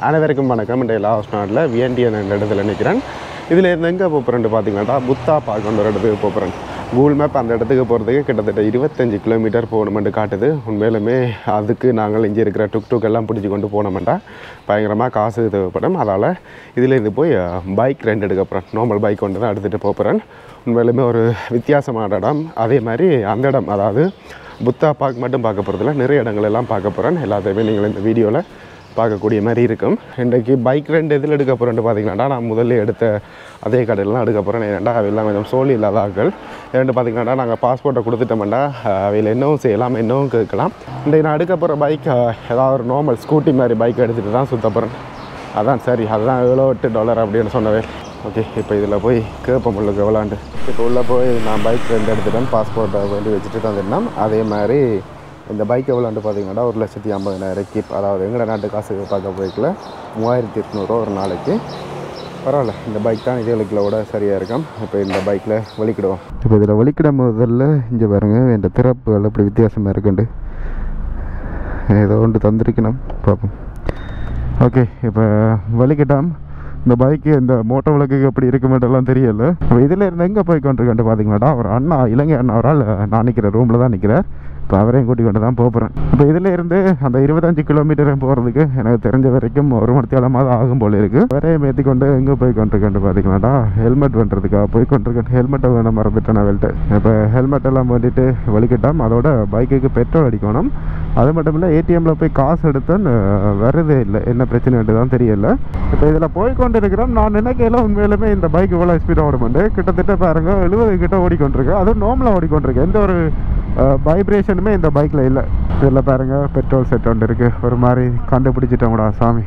அனைவருக்கும் வணக்கம். இன்றைய லாஸ்ட் நாட்டில் வியண்டியன் என்ற இடத்துல நிற்கிறேன். இதில் இருந்து எங்கே போகிறேன்னு பார்த்தீங்கன்னா புத்தா பார்க்க ஒரு இடத்துக்கு போகிறேன். கூகுள் மேப் அந்த இடத்துக்கு போகிறதுக்கு கிட்டத்தட்ட 25 கிலோமீட்டர் போகணுமென்று காட்டுது. உண்மையிலுமே அதுக்கு நாங்கள் இங்கே இருக்கிற டுக் எல்லாம் பிடிச்சி கொண்டு போனோம்னா பயங்கரமாக காசு தேவைப்படும். அதால் இதில் இது போய் பைக் ரெண்ட் எடுக்க போகிறேன். நார்மல் பைக் கொண்டு தான் எடுத்துகிட்டு போகிறேன். உண்மையிலுமே ஒரு வித்தியாசமான இடம். அதே மாதிரி அந்த இடம், அதாவது புத்தா பார்க் மட்டும் பார்க்க போகிறதில்ல, நிறைய இடங்கள் எல்லாம் பார்க்க போகிறேன். எல்லாத்தையுமே நீங்கள் இந்த வீடியோவில் பார்க்கக்கூடிய மாதிரி இருக்கும். இன்றைக்கு பைக் ரெண்டு எதில் எடுக்க போகிறேன்ட்டு பார்த்தீங்கன்னா, நான் முதல்ல எடுத்த அதே கடையில் தான் எடுக்க போகிறேன். ஏன்டா அவையெல்லாம் கொஞ்சம் சோழி இல்லாத ஆட்கள். ஏன்னு பார்த்தீங்கன்னா, நாங்கள் பாஸ்போர்ட்டை கொடுத்துட்டோம்னா அவையில் என்னவும் செய்யலாம், என்னவும் கேட்கலாம். இன்றைக்கு நான் எடுக்க போகிற பைக் ஏதாவது ஒரு நார்மல் ஸ்கூட்டி மாதிரி பைக் எடுத்துகிட்டு தான் சுற்ற போகிறேன். அதான் சரி, அதுதான் எவ்வளோ $8 அப்படின்னு சொன்னவே. ஓகே, இப்போ இதில் போய் கேட்போம் உள்ளுக்கு எவ்வளோண்டு. இப்போ உள்ளே போய் நான் பைக் ரெண்டு எடுத்துட்டேன், பாஸ்போர்ட்டை வேண்டி வச்சுட்டு தந்துட்டோம். அதே மாதிரி இந்த பைக் எவ்வளோன்ட்டு பார்த்தீங்கன்னா 1,50,000 கீப், அதாவது எங்களோட நாட்டு காசு பார்க்க போய்க்கல 3,800 ஒரு நாளைக்கு. பரவாயில்ல, இந்த பைக் தான் 7 கிலோவோட சரியாக இருக்கும். இப்போ இந்த பைக்கில் வலிக்கிடுவோம். இப்போ இதில் வலிக்கிட முதல்ல இங்கே பாருங்க, இந்த திறப்புகள் அப்படி வித்தியாசமாக இருக்குண்டு ஏதோ ஒன்று தந்திருக்கணும், பார்ப்போம். ஓகே, இப்போ வலிக்கிட்டாம். இந்த பைக்கு இந்த மோட்டோ விளக்குக்கு எப்படி இருக்குமெல்லாம் தெரியல. இப்போ இதில் இருந்து எங்கே போய் கொண்டிருக்கேன்ட்டு பார்த்தீங்கன்னாடா, ஒரு அண்ணா, இலங்கை அண்ணா ஒரு ஆள் நான் நிற்கிற ரூமில் தான் நிற்கிறார். இப்போ அவரையும் கூட்டி கொண்டு தான் போகிறேன். இப்போ இதில் இருந்து அந்த 25 கிலோமீட்டரும் போகிறதுக்கு எனக்கு தெரிஞ்ச வரைக்கும் 1 மணி நேரமாக தான் ஆகும் போல இருக்குது. அவரையும் ஏற்றி கொண்டு எங்கே போய் கொண்டிருக்கேன்ட்டு பார்த்தீங்கன்னாடா, ஹெல்மெட் பண்ணுறதுக்காக போய் கொண்டிருக்கேன். ஹெல்மெட்டை வேணும், மறந்துட்டேன் நான் வெளிட்டு. இப்போ ஹெல்மெட் எல்லாம் வேண்டிட்டு வலிக்கிட்டோம். அதோட பைக்குக்கு பெட்ரோல் அடிக்கணும். அது மட்டும் இல்லை, ஏடிஎம்மில் போய் காசு எடுத்தேன்னு வரதே இல்லை. என்ன பிரச்சனைன்ட்டு தான் தெரியல. இப்போ இதில் போய் கொண்டு இருக்கிறோம். நான் நினைக்கையில உண்மையிலுமே இந்த பைக் இவ்வளோ ஸ்பீடாக ஓடுமாண்டு கிட்டத்தட்ட பாருங்க 70 கிட்ட ஓடிக்கொண்டிருக்கேன். அதுவும் நார்மலாக ஓடிக்கொண்டிருக்கேன். எந்த ஒரு வைப்ரேஷனுமே இந்த பைக்கில் இல்லை. இதில் பாருங்கள் பெட்ரோல் செட் ஒன்று இருக்குது. ஒரு மாதிரி கண்டுபிடிச்சிட்டோம்டா சாமி.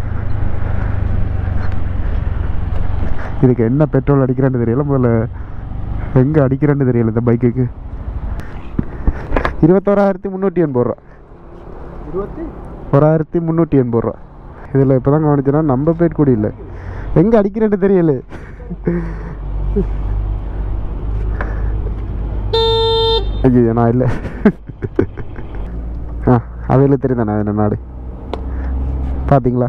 இதுக்கு என்ன பெட்ரோல் அடிக்கிறேன்னு தெரியல, முதல்ல எங்கே அடிக்கிறேன்னு தெரியல. இந்த பைக்குக்கு 21,380 ரூபா. 21,380 ரூபா. இதில் இப்போ தான் கவனிச்சேன்னா நம்பர் பிளேட் கூட இல்லை. எங்கே அடிக்கிறேன்னு தெரியல. ஐயோ, நான் இல்லை. அவையில் தெரியுதா நான் என்ன நாடு பார்த்தீங்களா?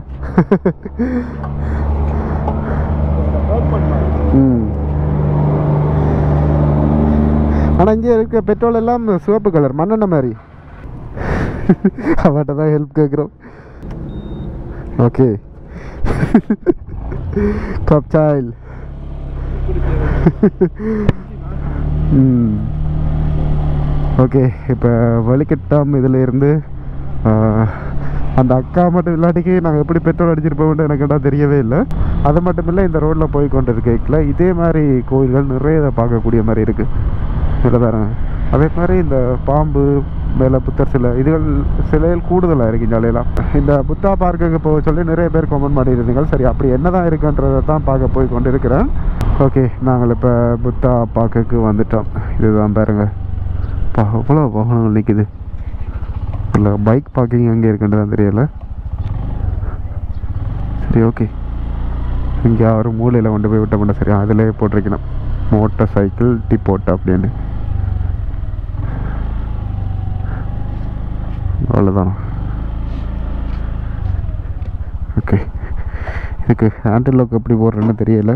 ஆனால் இங்கே இருக்க பெட்ரோல் எல்லாம் சிவப்பு கலர், மண்ணெண்ண மாதிரி. அவட்ட தான் ஹெல்ப் கேட்குறோம். ஓகே, கப்சாயில். ஓகே, இப்போ வலிக்கட்டாம். இதில் இருந்து அந்த அக்கா மட்டும் இல்லாட்டிக்கு நாங்கள் எப்படி பெட்ரோல் அடிச்சிருப்போம்னு எனக்கு என்ன தெரியவே இல்லை. அது மட்டும் இல்லை, இந்த ரோட்டில் போய் கொண்டு இருக்கல இதே மாதிரி கோயில்கள் நிறைய பார்க்கக்கூடிய மாதிரி இருக்குது. இதில் பாருங்க, அதே மாதிரி இந்த பாம்பு மேலே புத்தர் சிலை, இதுகள் சிலைகள் கூடுதலாக இருக்குது இந்த அலையெல்லாம். இந்த புத்தா பார்க்குக்கு போக சொல்லி நிறைய பேர் கமெண்ட் பண்ணியிருந்தீங்க. சரி, அப்படி என்ன தான் இருக்குன்றதை தான் பார்க்க போய் கொண்டு இருக்கிறேன். ஓகே, நாங்கள் இப்போ புத்தா பார்க்குக்கு வந்துட்டோம். இதுதான் பாருங்க, அவ்வளோ வாகனங்கள் நிற்குது. இல்லை, பைக் பார்க்கிங் எங்கே இருக்குன்றதான் தெரியல. சரி, ஓகே, இங்கே ஒரு மூலையில் கொண்டு போய் விட்டோம்னா சரி, அதிலே போட்டிருக்கணும் மோட்டார் சைக்கிள் டிப்போட் அப்படின்னு. அவ்வளோதான். ஓகே, இதுக்கு ஹேண்டில் லாக் எப்படி போடுறேன்னு தெரியல.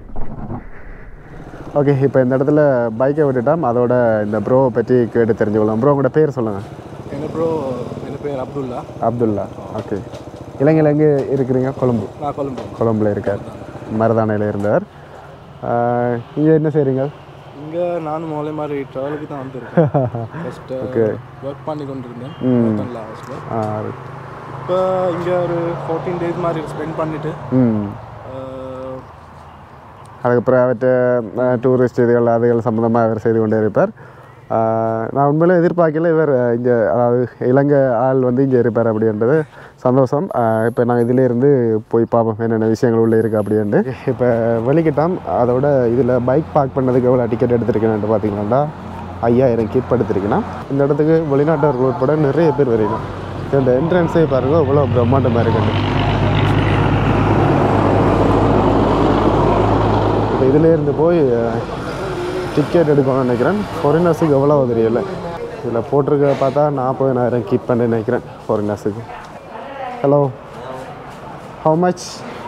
ஓகே, இப்போ இந்த இடத்துல பைக்கை விட்டுட்டோம். அதோட இந்த ப்ரோவை பற்றி கேட்டு தெரிஞ்சுக்கலாம். ப்ரோ, உங்களோட பேர் சொல்லுங்கள். எங்கள் பேர் அப்துல்லா. அப்துல்லா. ஓகே, இலங்கையில் எங்கே இருக்கிறீங்க? கொழும்பு. கொழும்புல இருக்கார். மருதானையில் இருந்தார். இங்கே என்ன செய்கிறீங்க? இங்கே நானும் மோலை மாதிரி ட்ராவலுக்கு தான் வந்துருக்கேன். ஃபஸ்ட்டு ஓகே, ஒர்க் பண்ணி கொண்டிருந்தேன் ஹாஸ்பிட்டல். இப்போ இங்கே ஒரு 14 days மாதிரி ஸ்பெண்ட் பண்ணிவிட்டு அதுக்கப்புறம் அவர்கிட்ட டூரிஸ்ட் இதுகள் அதுகள் சம்மந்தமாக அவர் செய்து கொண்டே இருப்பார். நான் உண்மையிலே எதிர்பார்க்கல இவர் இங்கே, அதாவது இலங்கை ஆள் வந்து இங்கே இருப்பார் அப்படின்றது சந்தோஷம். இப்போ நாங்கள் இதிலே இருந்து போய் பார்ப்போம் என்னென்ன விஷயங்கள் உள்ளே இருக்குது அப்படின்ட்டு. இப்போ வெளிக்கிட்டோம். அதோட இதில் பைக் பார்க் பண்ணதுக்கு எவ்வளோ டிக்கெட் எடுத்துருக்கேன்ட்டு பார்த்தீங்கன்னா 5,000 கீப் எடுத்துருக்கேன்னா. இந்த இடத்துக்கு வெளிநாட்டவர்கள் உட்பட நிறைய பேர் வரணும். இந்த என்ட்ரன்ஸே பாருங்கள் இவ்வளோ பிரம்மாண்டமாக இருக்குது. இப்போ இதிலே இருந்து போய் டிக்கெட் எடுக்கணும்னு நினைக்கிறேன். ஃபாரினர்ஸுக்கு எவ்வளோ தெரியல. இதில் போட்டிருக்க பார்த்தா 40,000 கீப் பண்ணி நினைக்கிறேன் ஃபாரினர்ஸுக்கு. Hello How much?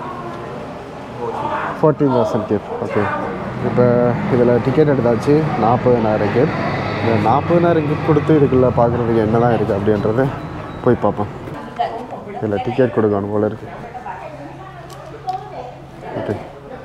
14,000 kip. Okay. இப்போ இதில் டிக்கெட் எடுத்தாச்சு 40,000 கிப். இந்த 40,000 கிப் கொடுத்து இதுக்குள்ளே பார்க்குறதுக்கு என்ன தான் இருக்குது அப்படின்றத போய் பார்ப்போம். இதில் டிக்கெட் கொடுக்கணும் போல இருக்குது. ஓகே.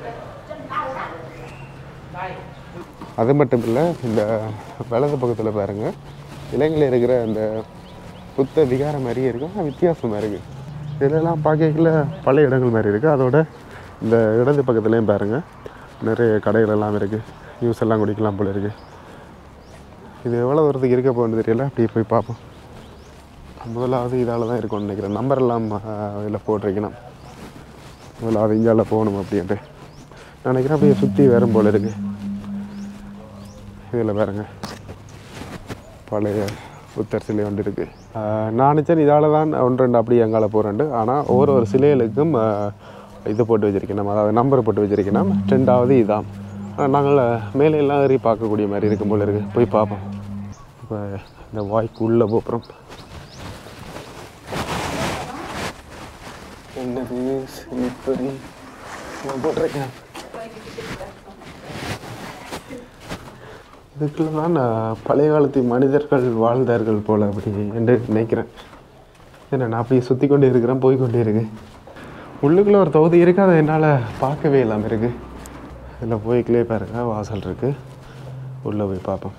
அது மட்டும் இல்லை, இந்த வலது பக்கத்தில் பாருங்கள் இலங்கையில் இருக்கிற அந்த புத்த விகாரம் மாதிரியே இருக்கும், வித்தியாசமாக இருக்குது. இதெல்லாம் பார்க்கல பழைய இடங்கள் மாதிரி இருக்குது. அதோட இந்த இடது பக்கத்துலேயும் பாருங்கள் நிறைய கடைகள் எல்லாம் இருக்குது, ஜூஸ் எல்லாம் குடிக்கலாம் போல இருக்குது. இது எவ்வளோ தூரத்துக்கு இருக்க போகணுன்னு தெரியல, அப்படியே போய் பார்ப்போம். முதலாவது இதால் தான் இருக்கும்னு நினைக்கிறேன். நம்பர் எல்லாம் இதில் போட்டிருக்கணும். முதலாவது இங்கால போகணும் அப்படின்ட்டு நினைக்கிறேன். அப்படியே சுற்றி வரும் போல இருக்குது. இதில் பாருங்க பழைய புத்தர் சிலை ஒன்று இருக்குது. நான் நினச்சேன் இதால் தான் 1-2 அப்படி எங்கால போகிறேன்ட்டு. ஆனால் ஒரு சிலைகளுக்கும் இது போட்டு வச்சுருக்கணும், அதாவது நம்பர் போட்டு வச்சுருக்கணும். 2வது இதான். நாங்கள் மேலே எல்லாம் ஏறி பார்க்கக்கூடிய மாதிரி இருக்கும் போல இருக்குது. போய் பார்ப்போம். இப்போ இந்த வாய்க்கு உள்ளே போகிறோம். என்னது ஸ்லிப்பரி போட்டிருக்கேன். இதுக்குள்ள தான் பழைய காலத்து மனிதர்கள் வாழ்ந்தார்கள் போல் அப்படி என்று நினைக்கிறேன். ஏன்னா நான் அப்படியே சுற்றி கொண்டே இருக்கிறேன், போய்கொண்டே இருக்கு. உள்ளுக்குள்ளே ஒரு தொகுதி இருக்குது, அதை என்னால் பார்க்கவே இல்லாமல் இருக்குது. இதில் போய்க்குள்ளே பாருங்க வாசல் இருக்குது. உள்ளே போய் பார்ப்போம்.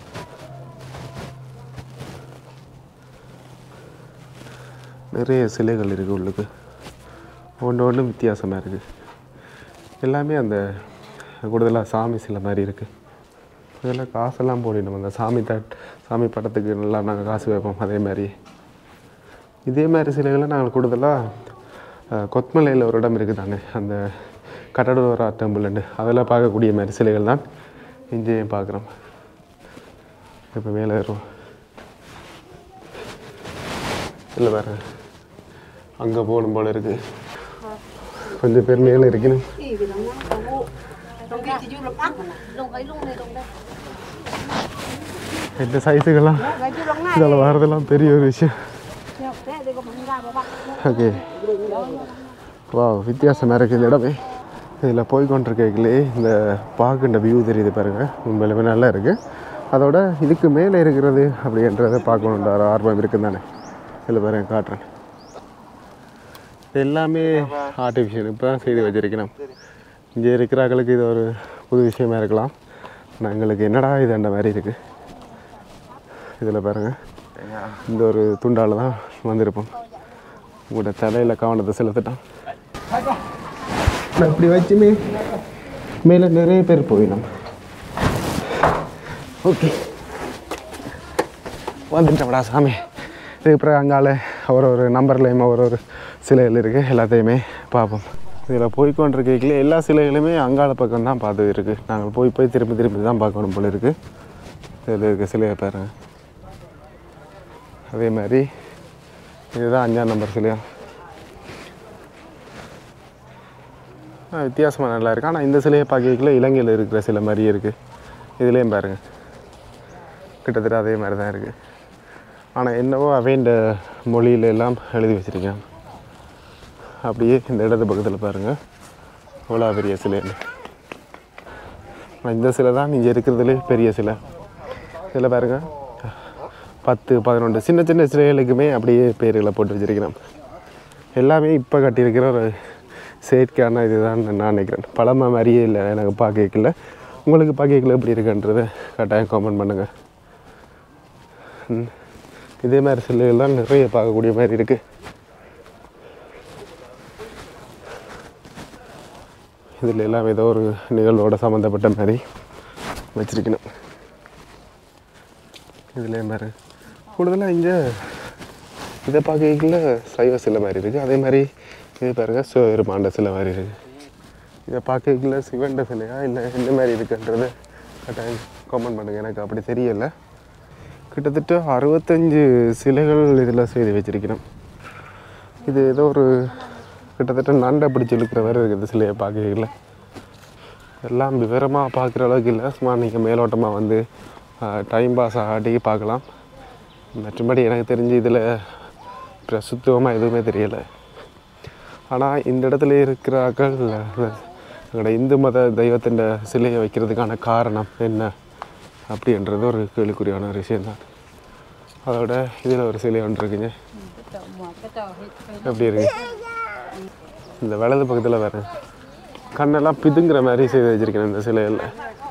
நிறைய சிலைகள் இருக்குது உள்ளுக்கு. ஒன்று வித்தியாசமாக இருக்குது. எல்லாமே அந்த கூடுதலாக சாமி சிலை மாதிரி இருக்குது. இதெல்லாம் காசெல்லாம் போடணும். அந்த சாமி படத்துக்கு நல்லா நாங்கள் காசு வைப்போம். இதே மாதிரி சிலைகளை நாங்கள் கூடுதலாக கொத்மலையில் ஒரு இடம் இருக்குதாங்க, அந்த கடலோரா டெம்பிள்ண்டு, அதெல்லாம் பார்க்கக்கூடிய மாதிரி சிலைகள் தான் இங்கேயும் பார்க்குறோம். இப்போ மேலே ஏறுவோம். இல்லை வேறு அங்கே போகணும் போல் இருக்குது. கொஞ்சம் பேர் மேலே இருக்கணும். இந்த சைஸுக்கெல்லாம் இதில் வர்றதெல்லாம் பெரிய ஒரு விஷயம். ஓகே, வா வித்தியாசமாக இருக்குது இந்த இடமே. இதில் போய்கொண்டிருக்கீங்களே இந்த பார்க்குன்ற வியூ தெரியுது பாருங்கள், உண்மையிலுமே நல்லா இருக்குது. அதோட இதுக்கு மேலே இருக்கிறது அப்படின்றத பார்க்கணுன்ற ஒரு ஆர்வம் இருக்குது தானே. இதில் பாருங்க காட்டுறேன். எல்லாமே ஆர்டிஃபிஷியல் இப்போ தான் செய்து வச்சிருக்கணும். இங்கே இருக்கிறாங்களுக்கு இது ஒரு புது விஷயமா இருக்கலாம். ஆனால் எங்களுக்கு என்னடா இது அந்த மாதிரி இருக்குது. இதில் பாருங்கள், இந்த ஒரு துண்டால் தான் வந்திருப்போம். உங்களோட தலையில் கவனத்தை செலுத்திட்டான். இப்படி வச்சுமே மேலே நிறைய பேர் போயிடும். ஓகே, வந்துட்டோம்டா சாமி. இதுக்கப்புறம் அங்கால ஒரு நம்பர்லேயுமே ஒரு சிலைகள் இருக்குது, எல்லாத்தையுமே பார்ப்போம். இதில் போய்கொண்டிருக்கீங்களே எல்லா சிலைகளுமே அங்காள பக்கம் தான் பார்த்து இருக்குது. நாங்கள் போய் திருப்பி தான் பார்க்கணும் போல இருக்குது. இதில் இருக்க சிலையை பாருங்கள். அதே மாதிரி இதுதான் 5ஆம் நம்பர் சிலையா. வித்தியாசமாக நல்லா இருக்குது. ஆனால் இந்த சிலையை பார்க்கல இலங்கையில் இருக்கிற சிலை மாதிரியே இருக்குது. இதுலேயும் பாருங்கள் கிட்டத்தட்ட அதே மாதிரி தான் இருக்குது. ஆனால் என்னவோ அவைண்ட மொழியில எல்லாம் எழுதி வச்சுருக்கேன். அப்படியே இந்த இடது பக்கத்தில் பாருங்கள் இவ்வளோ பெரிய சிலை. இந்த சிலை தான் இங்கே இருக்கிறதுலே பெரிய சிலை. இதில் பாருங்கள் 10-11 சின்ன சிலைகளுக்குமே அப்படியே பேர்களை போட்டு வச்சுருக்கிறேன். எல்லாமே இப்போ கட்டியிருக்கிற ஒரு செயற்கையான இதுதான் நான் நினைக்கிறேன். பழமை மாதிரியே இல்லை எனக்கு பார்க்கல. உங்களுக்கு பார்க்கல எப்படி இருக்குன்றதை கட்டாயம் கமெண்ட் பண்ணுங்கள். இதே மாதிரி சிலைகள்லாம் நிறைய பார்க்கக்கூடிய மாதிரி இருக்குது. இதில் எல்லாம் ஏதோ ஒரு நிகழ்வோட சம்மந்தப்பட்ட மாதிரி வச்சிருக்கணும். இதில் மாதிரி கூடுதலாக இங்கே இதை பார்க்கல சைவ சிலை மாதிரி இருக்குது. அதே மாதிரி இது பாருங்கள் சிவபெருமாண்ட சிலை மாதிரி இருக்குது. இதை பார்க்கல சிவண்ட சிலையா இல்லை எந்த மாதிரி இருக்குன்றது கட்டாயம் கமெண்ட் பண்ணுங்கள். எனக்கு அப்படி தெரியலை. கிட்டத்தட்ட 65 சிலைகள் இதில் செய்து வச்சிருக்கிறோம். இது ஏதோ ஒரு கிட்டத்தட்ட நண்டை பிடிச்சி இழுக்கிற மாதிரி இருக்குது சிலையை பார்க்கல. எல்லாம் விவரமாக பார்க்குற அளவுக்கு இல்லை. சும்மா நீங்கள் மேலோட்டமாக வந்து டைம் பாஸ் ஆடி பார்க்கலாம். மற்றபடி எனக்கு தெரிஞ்சு இதில் பிரசுத்தமாக எதுவுமே தெரியலை. ஆனால் இந்த இடத்துல இருக்கிறார்கள் எங்களோட இந்து மத தெய்வத்தின் சிலையை வைக்கிறதுக்கான காரணம் என்ன அப்படின்றது ஒரு கேள்விக்குறியான ஒரு விஷயந்தான். அதோட இதில் ஒரு சிலை ஒன்று இருக்குங்க. எப்படி இருக்கு இந்த வலது பக்கத்தில் வேறு கண்ணெல்லாம் பிதுங்குற மாதிரி செய்து வச்சுருக்கேன் இந்த சிலையில்.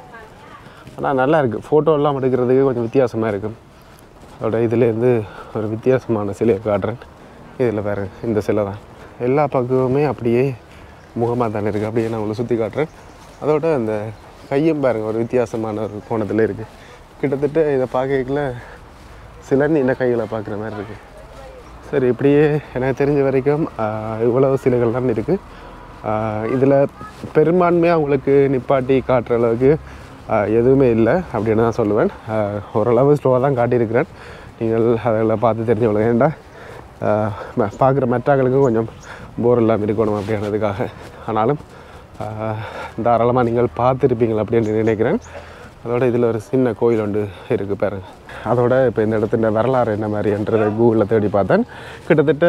ஆனால் நல்லா இருக்குது, ஃபோட்டோலாம் எடுக்கிறதுக்கு கொஞ்சம் வித்தியாசமாக இருக்கும். அதோட இதுலேருந்து ஒரு வித்தியாசமான சிலையை காட்டுறேன். இதில் வேறு இந்த சிலை தான் எல்லா பக்கமுமே அப்படியே முகமாக தானே இருக்குது. அப்படியே நான் உங்களை சுற்றி காட்டுறேன். அதோட அந்த கையும் பாருங்கள் ஒரு வித்தியாசமான ஒரு கோணத்தில் இருக்குது. கிட்டத்தட்ட இதை பார்க்கல சிலர் இந்த கைகளை பார்க்குற மாதிரி இருக்குது. சரி, இப்படியே எனக்கு தெரிஞ்ச வரைக்கும் இவ்வளவு சிலைகள்லாம் இருக்குது. இதில் பெரும்பான்மையாக உங்களுக்கு நிப்பாட்டி காட்டுற அளவுக்கு எதுவுமே இல்லை அப்படின்னு தான் சொல்லுவேன். ஓரளவு ஸ்லோவாக தான் காட்டியிருக்கிறேன். நீங்கள் அதில் பார்த்து தெரிஞ்சவங்க ஏன்டா பார்க்குற மெட்டாக்களுக்கும் கொஞ்சம் போர் இல்லாமல் இருக்கணும் அப்படின்றதுக்காக. ஆனாலும் தாராளமாக நீங்கள் பார்த்துருப்பீங்களா அப்படின்னு நினைக்கிறேன். அதோட இதில் ஒரு சின்ன கோயில் ஒன்று இருக்குது பாருங்க. அதோட இப்போ இந்த இடத்துல வரலாறு என்ன மாதிரின்றதை கூகுளில் தேடி பார்த்தேன். கிட்டத்தட்ட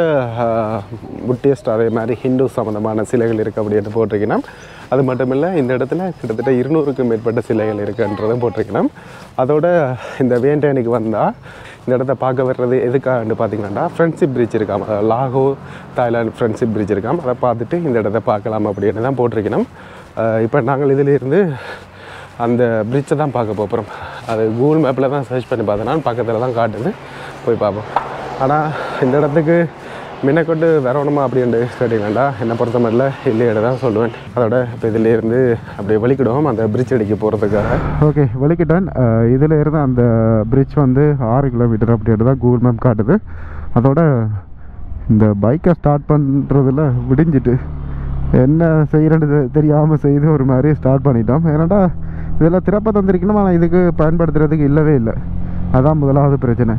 புத்திஸ்ட் அதே மாதிரி ஹிந்து சம்மந்தமான சிலைகள் இருக்குது அப்படின்னு போட்டிருக்கணும். அது மட்டும் இல்லை, இந்த இடத்துல கிட்டத்தட்ட 200க்கும் மேற்பட்ட சிலைகள் இருக்குன்றதும் போட்டிருக்கணும். அதோட இந்த வியன்டைனுக்கு வந்தால் இந்த இடத்த பார்க்க வர்றது எதுக்காகன்னு பார்த்தீங்கன்னா ஃப்ரெண்ட்ஷிப் பிரிட்ஜ் இருக்காம, லாகோ தாய்லாந்து ஃப்ரெண்ட்ஷிப் பிரிட்ஜ் இருக்காம, அதை பார்த்துட்டு இந்த இடத்த பார்க்கலாம் அப்படின்னு தான் போட்டிருக்கணும். இப்போ நாங்கள் இதிலிருந்து அந்த பிரிட்ஜை தான் பார்க்க போகிறோம். அது கூகுள் மேப்பில் தான் சர்ச் பண்ணி பார்த்தேன்னா பக்கத்தில் தான் காட்டுது, போய் பார்ப்போம். ஆனால் இந்த இடத்துக்கு மின்னக்கொண்டு வரணுமா அப்படின்ட்டு கேட்டீங்கண்டா என்னை பொறுத்த மாதிரில இல்லையிட தான் சொல்லுவேன். அதோட இப்போ இதிலேருந்து அப்படியே வலிக்கிடுவோம் அந்த பிரிட்ஜ் அடிக்க போகிறதுக்காக. ஓகே, வலிக்கிட்டேன். இதில் இருந்து அந்த பிரிட்ஜ் வந்து 6 கிலோமீட்டர் அப்படின்ட்டு தான் கூகுள் மேப் காட்டுது. அதோட இந்த பைக்கை ஸ்டார்ட் பண்ணுறதுல விடிஞ்சிட்டு என்ன செய்கிறது தெரியாமல் செய்து ஒரு மாதிரி ஸ்டார்ட் பண்ணிட்டோம். ஏன்னாடா இதில் திறப்ப தந்திருக்கணும், ஆனால் இதுக்கு பயன்படுத்துறதுக்கு இல்லவே இல்லை. அதான் முதலாவது பிரச்சனை.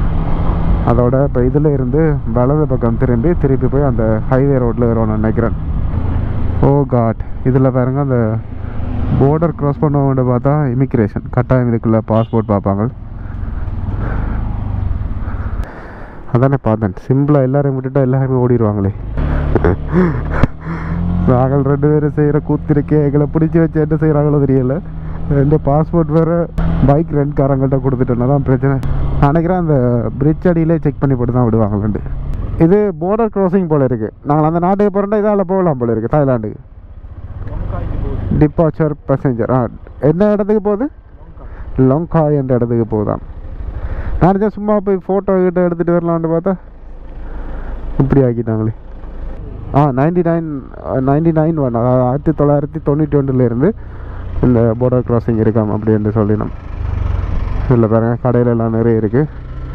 அதோட இப்போ இதில் இருந்து வலது பக்கம் திருப்பி போய் அந்த ஹைவே ரோட்டில் வருவோம்னு நினைக்கிறேன். ஓ காட், இதில் பாருங்க அந்த பார்டர் க்ராஸ் பண்ண பார்த்தா இமிக்ரேஷன் கட்டாயம் இதுக்குள்ளே பாஸ்போர்ட் பார்ப்பாங்க. அதானே பார்த்தேன், சிம்பிளாக எல்லோரும் விட்டுட்டா எல்லாருமே ஓடிடுவாங்களே. நாங்கள் 2 பேரும் செய்கிற கூத்திருக்கே எங்களை பிடிச்சி வச்சு என்ன செய்கிறாங்களோ தெரியலை. ரெண்டு பாஸ்போர்ட் வேறு பைக் ரெண்ட்காரங்கள்ட்ட கொடுத்துட்டோன்னா தான் பிரச்சனை. நினைக்கிறேன் அந்த பிரிட்ஜ் அடியிலே செக் பண்ணி போட்டு தான் விடுவாங்களாண்டு. இது பார்டர் க்ராசிங் போல் இருக்குது. நாங்கள் அந்த நாட்டுக்கு போகிறோம்னா இதால் போகலாம் போல் இருக்குது. தாய்லாண்டுக்கு டிபார்ச்சர் பேசஞ்சர் என்ன இடத்துக்கு போகுது? லங்காய் என்ற இடத்துக்கு போகுதான். நான் சும்மா போய் ஃபோட்டோ கிட்ட எடுத்துகிட்டு வரலான்னு பார்த்தா இப்படி ஆக்கிட்டாங்களே. 99 1 1992 இந்த பார்டர் க்ராசிங் இருக்காம் அப்படின்னு சொல்லினோம். இதில் பாருங்கள் கடையில் எல்லாம் நிறைய இருக்குது.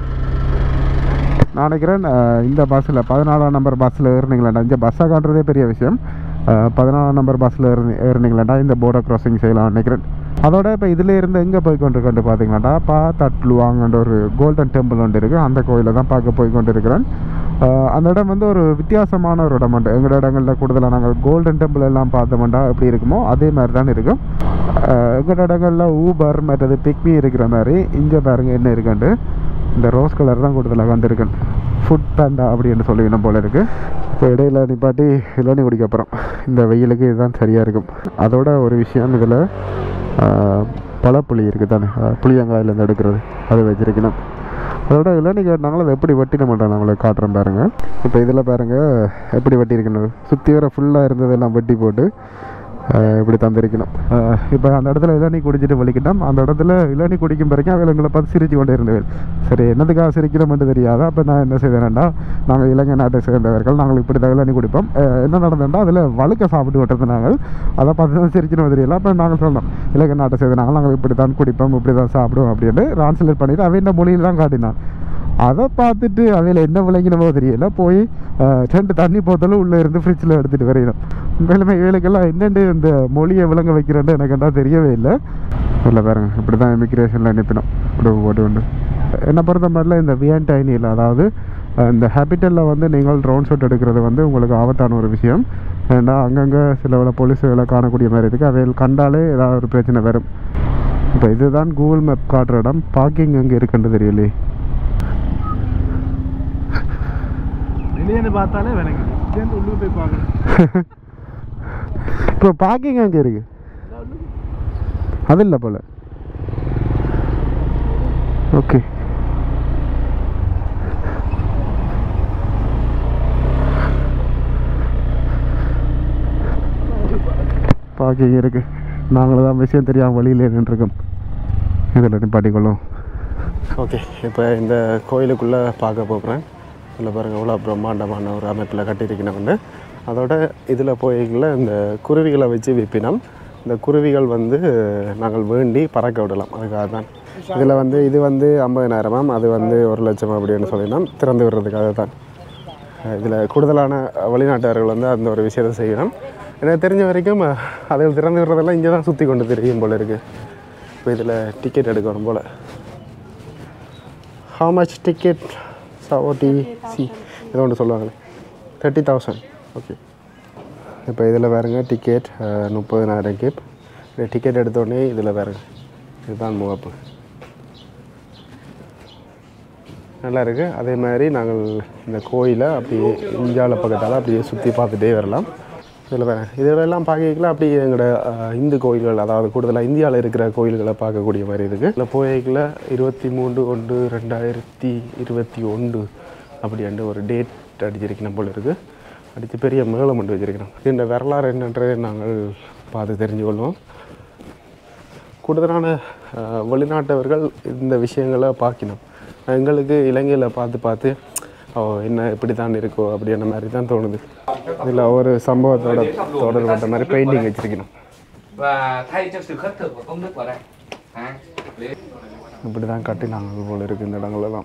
நான் நினைக்கிறேன் இந்த பஸ்ஸில் 14ஆம் நம்பர் பஸ்ஸில் ஏறினீங்களாண்டா, இந்த பஸ்ஸை காட்டுறதே பெரிய விஷயம். 14ஆம் நம்பர் பஸ்ஸில் ஏறினீங்களாண்டா இந்த பார்டர் க்ராசிங் செய்யலாம் நினைக்கிறேன். அதோட இப்போ இதில் இருந்து எங்கே போய் கொண்டிருக்கேன் பார்த்தீங்கன்னாடா தட்லுவாங்கன்ற ஒரு கோல்டன் டெம்பிள் ஒன்று இருக்குது. அந்த கோயிலை தான் பார்க்க போய் கொண்டு இருக்கிறேன். அந்த இடம் வந்து ஒரு வித்தியாசமான ஒரு இடம் உண்டு. எங்களோட இடங்களில் கூடுதலாக நாங்கள் கோல்டன் டெம்பிள் எல்லாம் பார்த்தோம்னா எப்படி இருக்குமோ அதே மாதிரி தான் இருக்கும். எங்களோட இடங்களில் ஊபர் மற்றது பிக்மி இருக்கிற மாதிரி இங்கே பாருங்கள் என்ன இருக்குண்டு இந்த ரோஸ் கலர் தான் கூடுதலாக வந்துருக்கேன். ஃபுட் பேண்டா அப்படின்னு சொல்லிக்கணும் போல் இருக்குது. இப்போ இடையில நிப்பாட்டி இளநீ குடிக்க அப்புறம் இந்த வெயிலுக்கு இதுதான் சரியாக இருக்கும். அதோட ஒரு விஷயம், இதில் பழப்புளி இருக்குது தானே, புளியங்காயிலேருந்து எடுக்கிறது, அது வச்சுருக்கணும். அதோட இளநீ கேட்டாங்களோ அதை எப்படி வெட்டின மாட்டோம் நம்மளை காட்டுறேன் பாருங்கள். இப்போ இதில் பாருங்கள் எப்படி வெட்டியிருக்கணும், சுற்றி வர ஃபுல்லாக இருந்ததெல்லாம் வெட்டி போட்டு இப்படி தந்திருக்கணும். இப்போ அந்த இடத்துல இளநீ குடிச்சிட்டு வலிக்கிட்டோம். அந்த இடத்துல இளநீ குடிக்கும் வரைக்கும் அவள் எங்களை பார்த்து சிரிச்சு கொண்டே இருந்தவள். சரி, என்னதுக்காக சிரிக்கிறோம்னு தெரியாதா. அப்போ நான் என்ன செய்தேன்டா, நாங்கள் இலங்கை நாட்டை சேர்ந்தவர்கள், நாங்கள் இப்படி தான் இளநீ குடிப்போம். என்ன நடந்தேன்டா, அதில் வழுக்க சாப்பிட்டு விட்டுறது நாங்கள் அதை பார்த்து தான் சிரிக்கணும் தெரியல. அப்போ நாங்கள் சொன்னோம் இலங்கை நாட்டை சேர்ந்தாங்க, நாங்கள் இப்படி தான் குடிப்போம், இப்படி தான் சாப்பிடுவோம் அப்படின்னு டிரான்ஸ்லேட் பண்ணிவிட்டு அவன் மொழியில் தான் காட்டினான். அதை பார்த்துட்டு அவையில் என்ன விளங்கினமோ தெரியல, போய் 2 தண்ணி போத்தலும் உள்ளே இருந்து ஃப்ரிட்ஜில் எடுத்துகிட்டு வரையணும். உண்மையிலுமே இவளுக்கெல்லாம் என்னென்று இந்த மொழியை விளங்க வைக்கிறேன்னு எனக்குண்டா தெரியவே இல்லை. இல்லை பாருங்க, இப்படி தான் இமிக்ரேஷனில் அனுப்பினோம் உடம்பு போட்டு உண்டு. என்னை பொறுத்த மாதிரில இந்த வியன்டைன் இல்லை, அதாவது இந்த ஹேபிட்டலில் வந்து நீங்கள் ரவுண்ட் ஷாட் எடுக்கிறது வந்து உங்களுக்கு ஆபத்தான ஒரு விஷயம். ஏன்னா அங்கங்கே சில போலீஸுகளை காணக்கூடிய மாதிரி இருக்குது. அவைகள் கண்டாலே ஏதாவது ஒரு பிரச்சனை வரும். இப்போ இதுதான் கூகுள் மேப் காட்டுற இடம். பார்க்கிங் எங்கே இருக்குன்னு தெரியலையே, வெளியே பார்த்தாலே விளங்குது. சேர்ந்து உள்ளே போய் பார்க்கணும். இப்போ பார்க்கிங் அங்கே இருக்கு அது இல்லை போல். ஓகே பார்க்கிங் இருக்குது. நாங்களும் தான் விஷயம் தெரியாமல் வழியில் நின்றுருக்கோம். இதில் நிப்பாட்டிக்கொள்ளும். ஓகே இப்போ இந்த கோயிலுக்குள்ளே பார்க்க போகிறேன். இதில் பாருங்கள் எவ்வளோ பிரம்மாண்டமான ஒரு அமைப்பில் கட்டியிருக்கணும்னு. அதோட இதில் போய்கள இந்த குருவிகளை வச்சு விற்பினோம். இந்த குருவிகள் வந்து நாங்கள் வேண்டி பறக்க விடலாம். அதுக்காக தான் இதில் வந்து இது வந்து 50,000 அது வந்து 1,00,000 அப்படின்னு சொல்லினோம். திறந்து விடுறதுக்காக தான். இதில் கூடுதலான வெளிநாட்டவர்கள் வந்து அந்த ஒரு விஷயத்தை செய்யணும். எனக்கு தெரிஞ்ச வரைக்கும் அதில் திறந்து விடுறதெல்லாம் இங்கே தான் சுற்றி கொண்டு தெரியும் போல் இருக்குது. இப்போ இதில் டிக்கெட் எடுக்கணும் போல். ஹவு மச் டிக்கெட் OTC ஏதோ ஒன்று சொல்லுவாங்களே 30,000. ஓகே இப்போ இதில் பாருங்க டிக்கெட் 30,000 கிப். இந்த டிக்கெட் எடுத்தோடனே இதில் பாருங்க இதுதான் முகப்பு நல்லா இருக்குது. அதே மாதிரி நாங்கள் இந்த கோயிலை அப்படியே இந்தியாவில் பக்கத்தால் அப்படியே சுற்றி பார்த்துட்டே வரலாம். இதில் பாருங்க இதெல்லாம் பார்க்கலாம். அப்படி எங்களோட இந்து கோயில்கள், அதாவது கூடுதலாக இந்தியாவில் இருக்கிற கோயில்களை பார்க்கக்கூடிய மாதிரி இருக்குது. இதில் போய்களை 23/1/2021 அப்படின்ட்டு ஒரு டேட் அடிச்சிருக்கணும் போல் இருக்குது. அடித்து பெரிய மேளம் கொண்டு வச்சிருக்கிறோம். இந்த வரலாறு என்னன்றதை நாங்கள் பார்த்து தெரிஞ்சு கொள்வோம். கூடுதலான வெளிநாட்டவர்கள் இந்த விஷயங்களை பார்க்கணும். எங்களுக்கு இலங்கையில் பார்த்து என்ன இப்படி தான் இருக்கோ அப்படின்ற மாதிரி தான் தோணுது. இதில் ஒரு சம்பவத்தோட தொடர்பட்ட மாதிரி பெயிண்டிங் வச்சிருக்கணும். இப்படி தான் கட்டினாங்க போல் இருக்குது இந்த இடங்கள்லாம்.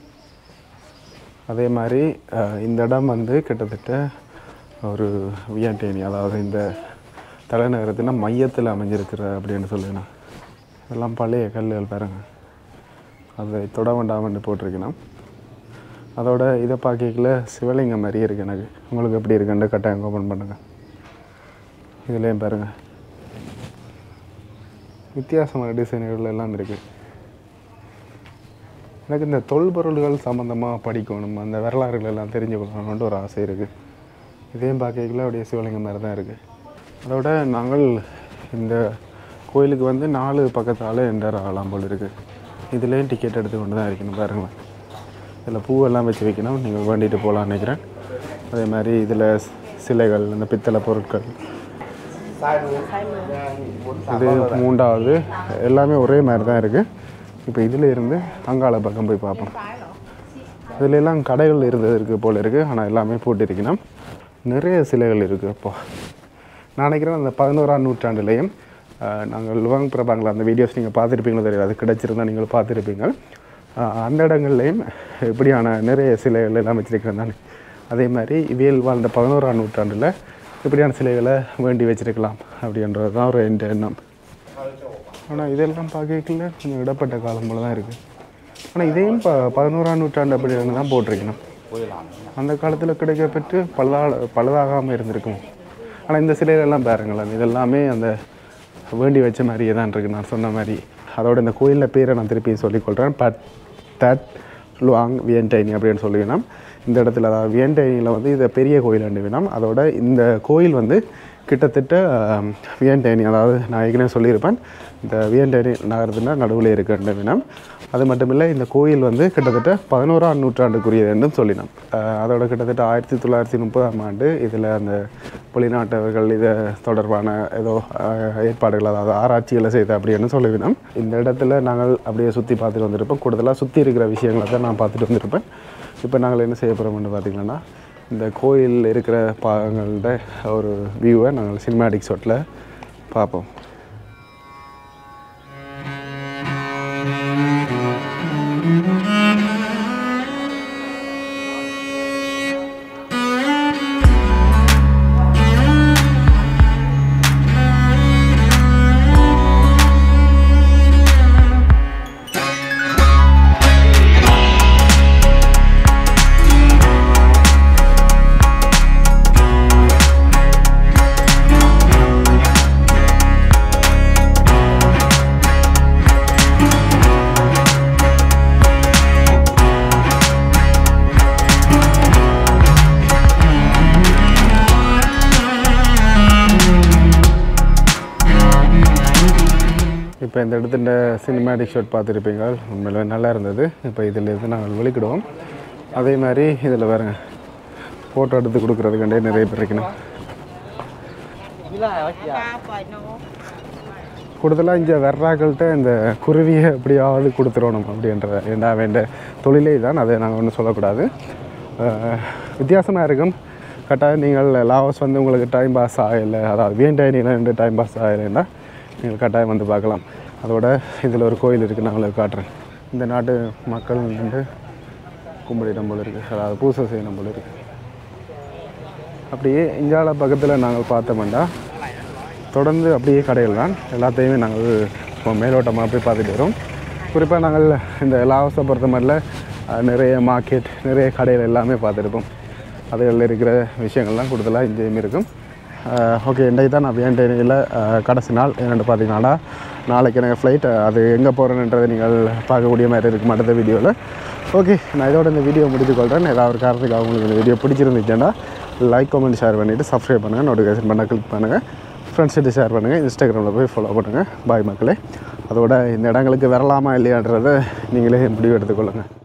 அதே மாதிரி இந்த இடம் வந்து கிட்டத்தட்ட ஒரு வியன்டைன், அதாவது இந்த தலைநகரத்தினா மையத்தில் அமைஞ்சிருக்கிற அப்படின்னு சொல்லுவேன். இதெல்லாம் பழைய கல்லுகள் பாருங்க. அதை தொட வேண்டாம்னு போட்டிருக்கணும். அதோட இதை பார்க்கல சிவலிங்கம் மாதிரியே இருக்குது எனக்கு. உங்களுக்கு எப்படி இருக்குன்னு கட்டாயம் ஓப்பன் பண்ணுங்கள். இதுலேயும் பாருங்கள் வித்தியாசமான டிசைன்கள் எல்லாம் இருக்குது. எனக்கு இந்த தொல்பொருள்கள் சம்மந்தமாக படிக்கணும், அந்த வரலாறுகள் எல்லாம் தெரிஞ்சுக்கணும்னு ஒரு ஆசை இருக்குது. இதையும் பார்க்கல அப்படியே சிவலிங்கம் மாதிரி தான் இருக்குது. அதோட நாங்கள் இந்த கோயிலுக்கு வந்து 4 பக்கத்தால் என்டர் ஆகலாம் போல் இருக்குது. இதுலேயும் டிக்கெட் எடுத்து கொண்டு தான் இருக்கணும் பாருங்களேன். இதில் பூவெல்லாம் வச்சு வைக்கணும், நீங்கள் வேண்டிட்டு போகலான்னு நினைக்கிறேன். அதே மாதிரி இதில் சிலைகள், இந்த பித்தளை பொருட்கள், இது 3வது எல்லாமே ஒரே மாதிரி தான் இருக்குது. இப்போ இதில் இருந்து அங்காள பக்கம் போய் பார்ப்போம். இதில் எல்லாம் கடைகள் இருக்குது போல் இருக்குது, ஆனால் எல்லாமே போட்டு இருக்கணும். நிறைய சிலைகள் இருக்குது. அப்போ நான் நினைக்கிறேன் அந்த 11ஆம் நூற்றாண்டுலேயும் நாங்கள் லுவாங் பிரபாங்கில் அந்த வீடியோஸ் நீங்கள் பார்த்துருப்பீங்களோ தெரியாது, அது கிடச்சிருந்தால் நீங்கள் பார்த்துருப்பீங்க. அந்த இடங்கள்லையும் இப்படியான நிறைய சிலைகள் எல்லாம் வச்சுருக்கிறேன் தானே. அதே மாதிரி இவியல் வாழ்ந்த 11ஆம் நூற்றாண்டில் இப்படியான சிலைகளை வேண்டி வச்சுருக்கலாம் அப்படின்றது தான் ஒரு எண்ணம். ஆனால் இதெல்லாம் பார்க்கல கொஞ்சம் இடப்பட்ட காலம் போல் தான் இருக்குது. ஆனால் இதையும் 11ஆம் நூற்றாண்டு அப்படின்னு தான் போட்டிருக்கணும். அந்த காலத்தில் கிடைக்கப்பட்டு பழுதாகாமல் இருந்திருக்கும். ஆனால் இந்த சிலைகளெல்லாம் பாருங்களேன், இதெல்லாமே அந்த வேண்டி வச்ச மாதிரியே தான் இருக்குது நான் சொன்ன மாதிரி. அதோட இந்த கோயிலில் பேரை நான் திருப்பி சொல்லிக்கொள்கிறேன். தட் லுவாங் வியன்டைனி அப்படின்னு சொல்லிவினோம். இந்த இடத்துல அதாவது வியன்டைனியில் வந்து இதை பெரிய கோயில் வேணும். அதோட இந்த கோயில் வந்து கிட்டத்தட்ட வியன்டைனி, அதாவது நான் ஏற்கனவே சொல்லியிருப்பேன், இந்த வியன்டைனி நகரத்துனா நடுவில் இருக்கின்ற வினம். அது மட்டும் இல்லை, இந்த கோயில் வந்து கிட்டத்தட்ட 11ஆம் நூற்றாண்டுக்குரியதுன்னு சொல்லினோம். அதோட கிட்டத்தட்ட 1930ஆம் ஆண்டு இதில் அந்த வெளிநாட்டவர்கள் இதை தொடர்பான ஏதோ ஏற்பாடுகள், அதாவது ஆராய்ச்சிகளை செய்த அப்படின்னு சொல்லிவினோம். இந்த இடத்துல நாங்கள் அப்படியே சுற்றி பார்த்துட்டு வந்திருப்போம். கூடுதலாக சுற்றி இருக்கிற விஷயங்களை தான் நான் பார்த்துட்டு வந்திருப்பேன். இப்போ நாங்கள் என்ன செய்ய போகிறோம்னு பார்த்திங்கன்னா, இந்த கோயில் இருக்கிற பாகங்களோட ஒரு வியூவை நாங்கள் சினிமாட்டிக் ஷாட்டில் பார்ப்போம். இப்போ இந்த இடத்துல சினிமேட்டிக் ஷாட் பார்த்துருப்பீங்க, உண்மையிலே நல்லா இருந்தது. இப்போ இதில் இருந்து நாங்கள் வெளிக்கிடுவோம். அதே மாதிரி இதில் வேறு ஃபோட்டோ எடுத்து கொடுக்குறதுக்காண்டே நிறைய பேர் இருக்கணும். கூடுதலாக இங்கே வர்றாக்கள்கிட்ட இந்த குருவியை எப்படியாவது கொடுத்துடணும் அப்படின்ற ஏண்டா வேண்ட தொழிலே தான், அதை நாங்கள் ஒன்றும் சொல்லக்கூடாது. வித்தியாசமாக இருக்கும். கட்டாயம் நீங்கள் லாவோஸ் வந்து உங்களுக்கு டைம் பாஸ் ஆகலை, அதாவது வியன்டைனில் டைம் பாஸ் ஆகலைன்னா நீங்கள் கட்டாயம் வந்து பார்க்கலாம். அதோட இதில் ஒரு கோயில் இருக்குது, நான் உங்களுக்கு காட்டுறேன். இந்த நாட்டு மக்கள் வந்து கும்பிடிடம் போல் இருக்குது, அதாவது பூசை செய்யணும் போல் இருக்குது. அப்படியே இந்தியாவில பக்கத்தில் நாங்கள் பார்த்தோம்னா தொடர்ந்து அப்படியே கடைகள் தான், எல்லாத்தையுமே நாங்கள் இப்போ மேலோட்டமாக போய் பார்த்துட்டு வரோம். குறிப்பாக நாங்கள் இந்த லாவோஸை பொறுத்த மாதிரில நிறைய மார்க்கெட், நிறைய கடைகள் எல்லாமே பார்த்துருப்போம். அதுகளில் இருக்கிற விஷயங்கள்லாம் கூடுதலாக இங்கேயுமே இருக்கும். ஓகே, இன்றைக்கு தான் நான் வியன்டைனில் கடைசி நாள். என்னென்னு பார்த்தீங்கன்னா நாளைக்கு எனக்கு ஃப்ளைட், அது எங்கே போகிறேன்ன்றதை நீங்கள் பார்க்கக்கூடிய மாதிரி இருக்கும் அடுத்த வீடியோவில். ஓகே, நான் இதோட இந்த வீடியோ முடித்துக்கொள்கிறேன். ஏதாவது ஒரு காரணத்துக்கு அவங்களுக்கு இந்த வீடியோ பிடிச்சிருந்துச்சுன்னா லைக், கமெண்ட், ஷேர் பண்ணிவிட்டு சப்ஸ்கிரைப் பண்ணுங்கள், நோட்டிஃபிகேஷன் பண்ண கிளிக் பண்ணுங்கள், ஃப்ரெண்ட்ஸ்கிட்ட ஷேர் பண்ணுங்கள், இன்ஸ்டாகிராமில் போய் ஃபாலோ பண்ணுங்கள். பாய் மக்களே. அதோட இந்த இடங்களுக்கு வரலாமா இல்லையான்றதை நீங்களே முடிவு எடுத்துக்கொள்ளுங்கள்.